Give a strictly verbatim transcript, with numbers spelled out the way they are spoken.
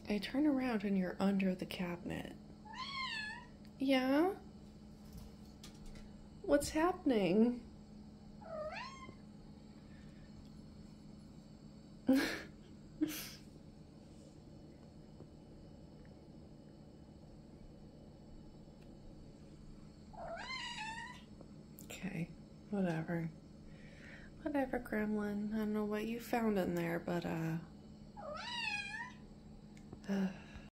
I turn around and you're under the cabinet. Yeah? What's happening? Okay, whatever. Whatever, Gremlin. I don't know what you found in there, but, uh... uh